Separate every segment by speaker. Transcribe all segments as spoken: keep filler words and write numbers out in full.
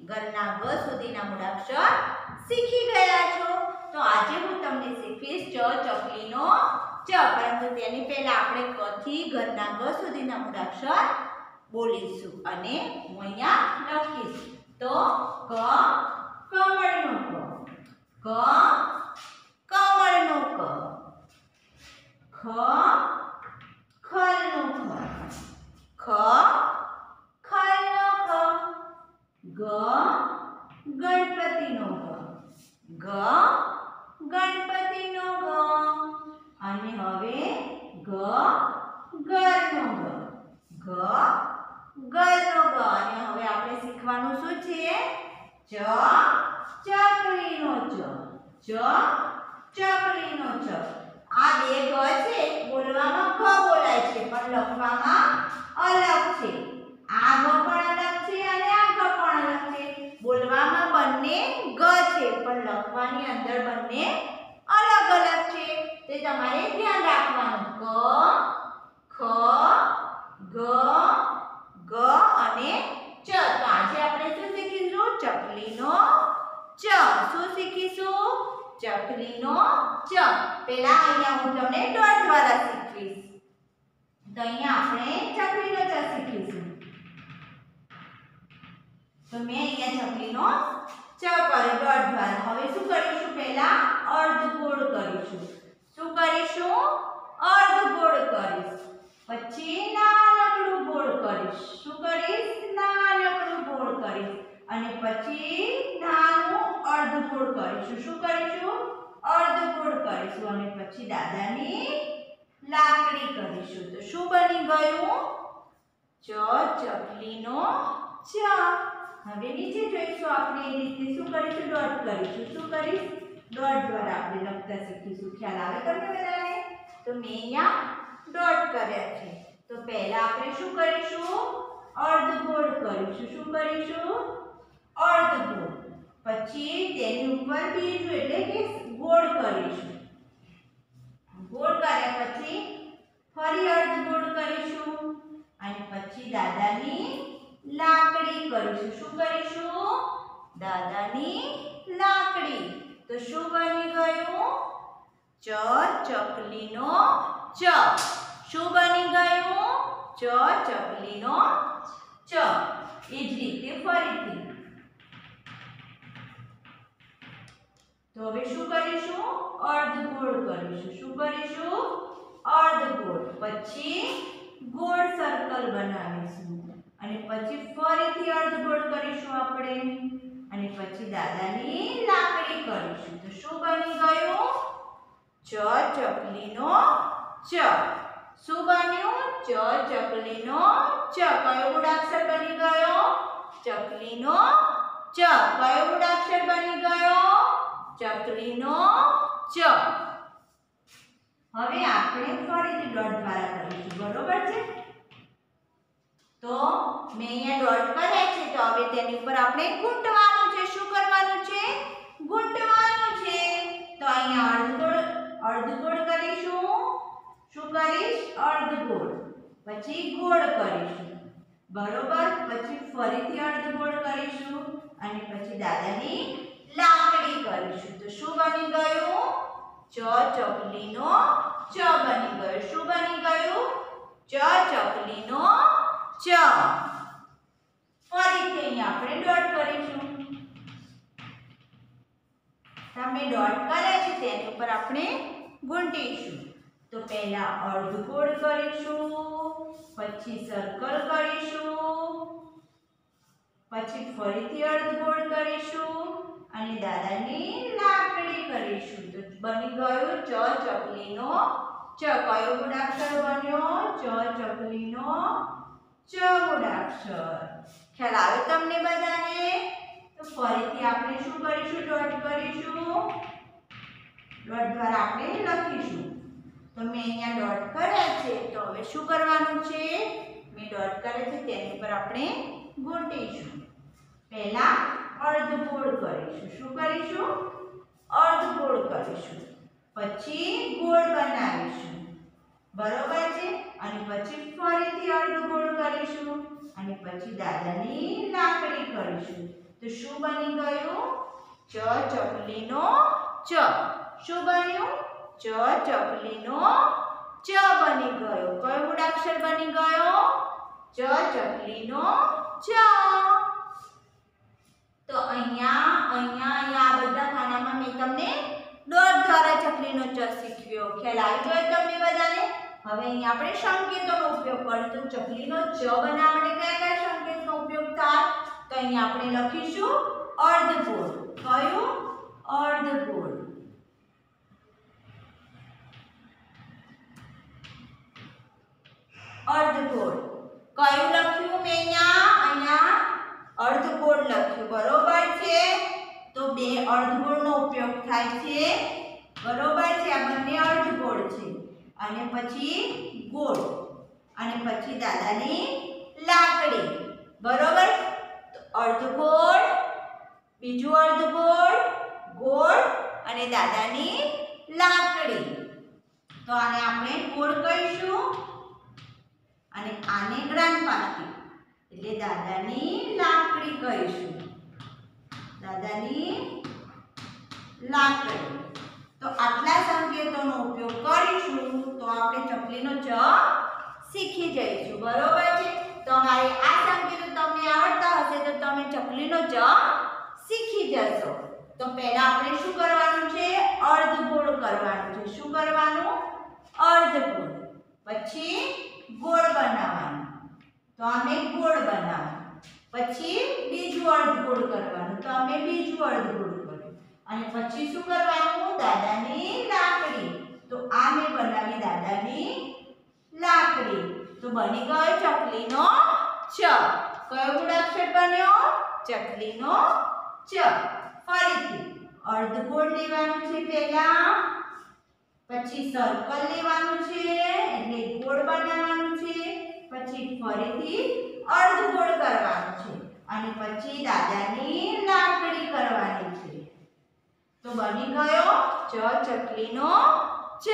Speaker 1: ઘરના ગ સુધીના મૂળાક્ષર શીખી ગયા છો। તો આજે હું તમને શીખવીશ ચ ચકલીનો ચ, પરંતુ તેની પહેલા આપણે ક થી ઘરના ગ સુધીના મૂળાક્ષર બોલીશું અને હું અહીંયા લખીશ। તો ક કમળનો ક, ક કમળનો ક, ખ ખલનો ખ, ખ ખલનો ખ, ગ ગણપતિનો ગ, ગ ગણપતિનો ગ, અને હવે ગ ઘરનો ગ, ગ ઘરનો ગ, અને હવે આપણે શીખવાનું શું છે? ચ ચકલીનો ચ, ચ ચકલીનો ચ। આ બે ગ છે બોલવામાં ગ બોલાય છે પણ લખવામાં અલગ છે। આ ગ પણ અલગ છે અને આ ગ પણ અલગ છે। બોલવામાં બંને ગ છે પણ લખવાની અંદર બંને અલગ અલગ છે। તે તમારે ધ્યાન રાખવાનું। ક ખ ગ ગ અને ચ। તો આજે આપણે શું શીખીશું? ચકલીનો ચ। શું શીખીશું? ચકલીનો ચ। પહેલા અહીંયા હું તમને ડોટ દ્વારા શીખવીશ। તો અહીંયા આપણે ચકલીનો ચ શીખીશું। તો મેં અહીંયા ચકલીનો ચ કર્યો ડોટ દ્વારા। હવે શું કરીશું? પહેલા અર્ધગોળ કરીશું। શું કરીશું? અર્ધગોળ કરીશ। પછી નાનકડું ગોળ કરીશ। શું કરીશ? નાનકડું ગોળ કરીશ। અને પછી નાનું અર્ધગોળ કરીશું। શું કરીશું? અર્ધગોળ કરીશું। અને પછી દાદાની લાકડી કરીશું। તો શું બની ગયું? ચ ચકલીનો ચ। હવે નીચે જોઈશું આપણે એ રીતે શું કરીશું? ડોટ કરીશું। શું કરીશ? ડોટ દ્વારા આપણે લખતા શીખીશું। ખ્યાલ આવે તમને બધાને? તો મેં અહીંયા ડોટ કર્યા છે। તો પહેલા આપણે શું કરીશું? અર્ધગોળ કરીશું। શું કરીશું? અર્ધગોળ। પછી તેની ઉપર બીજું એટલે કે ગોળ કરીશું। ગોળ કર્યા પછી ફરી અર્ધગોળ કરીશું અને પછી દાદાની લાકડી કરીશું। શું કરીશું? દાદાની લાકડી। તો શું બની ગયું? ચ ચકલીનો ચ। શું બની ગયું? ચ ચકલીનો ચ। એ જ રીતે ફરીથી। તો હવે શું કરીશું? અર્ધગોળ કરીશું। શું કરીશું? અર્ધગોળ। પછી ગોળ સર્કલ બનાવીશું અને પછી ફરીથી અર્ધગોળ કરીશું આપણે અને પછી દાદાની લાકડી કરીશું। તો શું બની ગયું? ચ ચકલીનો ચ। શું બન્યું? ચ ચકલીનો ચ। કયો મૂળાક્ષર બની ગયો? ચકલીનો ચ। કયો મૂળાક્ષર બની ગયો? ચકલીનો ચ। હવે આપણે ફરીથી ડોટ દ્વારા કરીશું। બરોબર છે? તો મેં અહીંયા ડોટ કર્યા છે। તો હવે તેની ઉપર આપણે ગૂંથવાનું છે। શું કરવાનું છે? ગૂંથવાનું છે। તો અહીંયા અર્ધગોળ અર્ધગોળ કરીશું। શું કરીશ? અર્ધગોળ। પછી ગોળ કરીશું। બરોબર? પછી ફરીથી અર્ધગોળ કરીશું અને પછી દાદાની લાકડી કરીશું। તો શું બની ગયું? ચ ચકલીનો ચ બની ગયું। શું બની ગયું? ચ ચકલીનો ચ। ફરીથી અહીં આપણે ડોટ કરીશું। તમે ડોટ કર્યા છે તેની ઉપર આપણે ગૂંથીશું। તો પહેલા અર્ધગોળ કરીશું, પછી સર્કલ કરીશું, પછી ફરીથી અર્ધગોળ કરીશું અને દાદાની લાકડી કરીશું। તો બની ગયું ચ ચકલીનો ચ। કયો મૂળાક્ષર બન્યો? ચ ચકલીનો ચ મૂળાક્ષર। ખ્યાલ આવે તમને બધાને? તો ફરીથી આપણે શું કરીશું? ડોટ કરીશું। ડોટ દ્વારા આપણે લખીશું। તો મેં અહીંયા ડોટ કર્યા છે। તો હવે શું કરવાનું છે? મેં ડોટ કર્યા છે તેની પર આપણે ગૂંથીશું। પહેલા અર્ધગોળ કરીશું। શું કરીશું? અર્ધગોળ કરીશું। પછી ગોળ બનાવીશું। બરોબર છે? અને પછી ફરીથી અર્ધગોળ કરીશું અને પછી દાદાની લાકડી કરીશું। તો શું બની ગયું? ચ ચકલીનો ચ. શું બન્યું? ચ ચકલીનો ચ બની ગયો. કયો મૂળાક્ષર બની ગયો? ચ ચકલીનો ચ. તો અહીંયા અહીંયા અહીંયા આ બધા ખાનામાં મેં તમને ડોટ દ્વારા ચકલીનો ચ શીખવ્યો. ખ્યાલ આવી ગયો તમને બધાને? હવે અહીંયા આપણે સંકેતોનો ઉપયોગ કરીશું. તો ચકલીનો ચ બનાવવા માટે કયા કયા સંકેતનો ઉપયોગ થાય? તો અહીંયા આપણે લખીશું અર્ધગોળ. કયું? અર્ધગોળ. અર્ધગોળ કયું લખ્યું મેં અહીંયા? અહીંયા અર્ધગોળ લખ્યું. બરોબર છે? તો બે અર્ધગોળનો ઉપયોગ થાય છે. બરોબર છે? આ બંને અર્ધગોળ છે. અને પછી ગોળ અને પછી દાદાની લાકડી. બરોબર? તો અર્ધગોળ, બીજું અર્ધગોળ, ગોળ અને દાદાની લાકડી. તો આને આપણે ગોળ કહીશું અને આને ગ્રાન્ડ પાસ્ટિક એટલે દાદાની લાકડી કહીશું. દાદાની લાકડી. તો આટલા સંકેતોનો ઉપયોગ કરીશું તો આપણે ચકલીનો ચ શીખી જઈશું. બરોબર છે? તમારે આ સંકેતો તમને આવડતા હશે તો તમે ચકલીનો ચ શીખી જશો. તો પહેલા આપણે શું કરવાનું છે? અર્ધગોળ કરવાનું છે. શું કરવાનું? અર્ધગોળ. પછી ગોળ બનાવવાનું. તો અમે ગોળ બનાવ્યું. પછી બીજું અર્ધગોળ કરવાનું. તો અમે બીજું અર્ધગોળ કર્યું. અને પછી શું કરવાનું? દાદાની લાકડી. તો આ મેં બનાવી દાદાની લાકડી. તો બની ગયો ચકલીનો ચ. કયો મૂળાક્ષર બન્યો? ચકલીનો ચ. ફરીથી અર્ધગોળ લેવાનું છે પહેલા, પછી સર્કલ લેવાનું છે એટલે ગોળ બનાવવાનું છે, પછી ફરીથી અર્ધગોળ કરવાનું છે અને પછી દાદાની લાકડી કરવાની છે. તો બની ગયો ચ ચકલીનો ચ.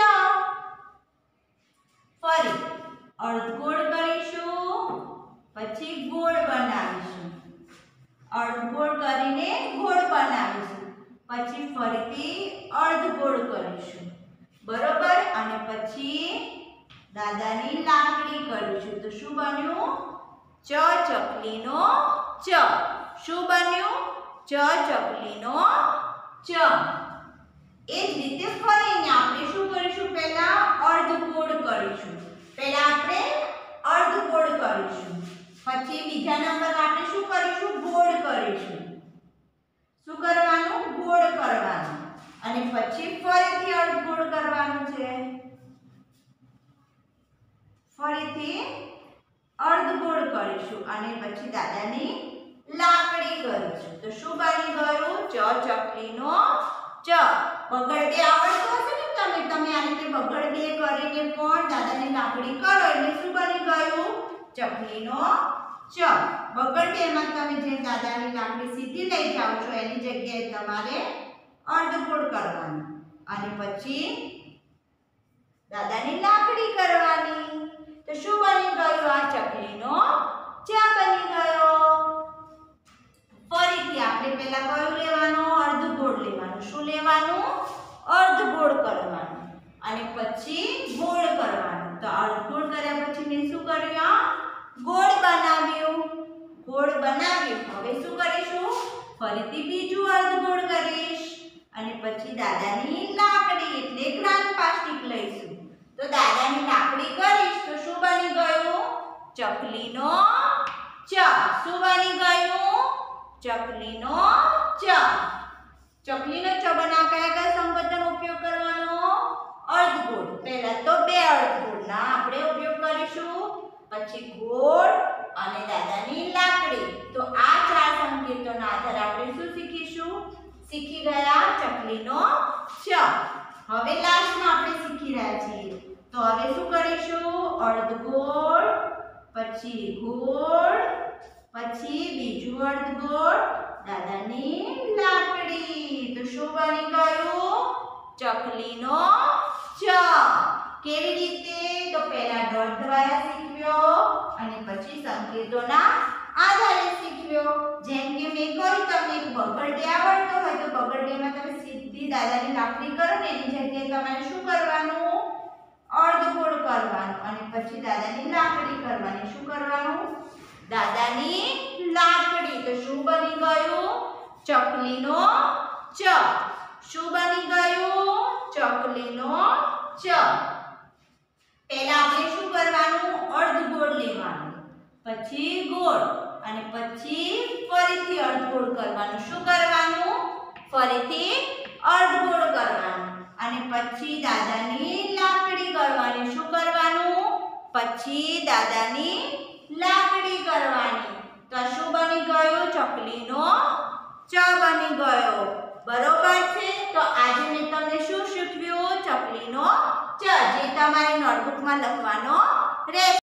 Speaker 1: ફરી અર્ધગોળ કરીશું, પછી ગોળ બનાવીશું. અર્ધગોળ કરીને ગોળ બનાવીશું. પછી ફરીથી અર્ધગોળ કરીશું. બરોબર? અને પછી દાદાની લાકડી કરીશું. તો શું બન્યું? ચ ચકલીનો ચ. શું બન્યું? ચ ચકલીનો ચ. એ જ રીતે ફરીને આપણે શું કરીશું? પહેલા અર્ધગોળ કરીશું. પહેલા આપણે અર્ધગોળ કરીશું. પછી બીજા નંબર આપણે શું કરીશું? ગોળ કરીશું. શું કરવાનું? ગોળ કરવાનું. અને પછી ફરીથી અર્ધગોળ કરવાનું છે. ફરીથી અર્ધગોળ કરીશું અને પછી દાદાની લાકડી કરીશું. તો શું બની ગયું? ચ ચકલીનો ચ. બગડ બે આવડતું હશે ને તમે તમે આ રીતે બગડ બે કરીને પણ દાદાની લાકડી કરો એટલે શું બની ગયું? ચકલીનો ચ. બગડ બે માં તમે જે દાદાની લાકડી સીધી લઈ જાઓ છો એની જગ્યાએ તમારે અર્ધગોળ કરવાનું અને પછી દાદાની લાકડી કરવાની. તો શું બની ગયું? આ ચકલીનો ચ બની ગયો. ફરીથી આપણે પહેલા કયું લેવાનું? અર્ધગોળ લેવાનું. શું લેવાનું? અર્ધગોળ કરવાનું અને પછી ગોળ કરવાનું. તો અર્ધગોળ કર્યા પછી મેં શું કર્યું? ગોળ બનાવ્યું. ગોળ બનાવ્યું. હવે શું કરીશું? ફરીથી બીજું અર્ધગોળ કરીશ અને પછી દાદાની લાકડી એટલે ગ્રાન્ડ પાસ્ટિક લઈશું. તો દાદાની લાકડી કરીશ તો શું બની ગયું? ચકલીનો ચ. શું બની ગયું? ચકલીનો ચ. ચકલીનો ચ બનાવવા કયા કયા સંકેતોનો ઉપયોગ કરવાનો? અર્ધગોળ. પહેલા તો બે અર્ધગોળના આપણે ઉપયોગ કરીશું, પછી ગોળ અને દાદાની લાકડી. તો આ ચાર સંકેતોના આધારે આપણે શું શીખીશું? શીખી ગયા ચકલીનો ચ. હવે લાસ્ટમાં આપણે શીખી રહ્યા છીએ. તો હવે શું કરીશું? અર્ધગોળ, પછી ગોળ, પછી બીજું અર્ધગોળ, દાદાની લાકડી. તો શું બની ગયું? ચકલીનો ચ. કેવી રીતે? તો પહેલા ડોટ દ્વારા શીખ્યો અને પછી સંકેતોના આધારે શીખવ્યો। જેમ કે મેં કહ્યું તમને એક બગડે આવડતો હોય તો બગડેમાં તમે સીધી દાદાની લાકડી કરો ને એની જગ્યાએ તમારે શું કરવાનું? અર્ધગોળ કરવાનું અને પછી દાદાની લાકડી કરવાની। શું કરવાનું? દાદાની લાકડી। તો શું બની ગયું? ચકલીનો ચ। શું બની ગયું? ચકલીનો ચ। પહેલા આપણે શું કરવાનું? અર્ધગોળ લેવાનું, પછી ગોળ અને પછી ફરીથી અર્ધગોળ કરવાનું। શું કરવાનું? ફરીથી અર્ધગોળ કરવાનું અને પછી દાદાની લાકડી કરવાની। શું કરવાનું? પછી દાદાની લાકડી કરવાની। તો શું બની ગયું? ચકલીનો ચ બની ગયો। બરોબર છે। તો આજે મેં તમને શું શીખવ્યું? ચકલીનો ચ, જે તમારે નોટબુકમાં લખવાનો રહેશે।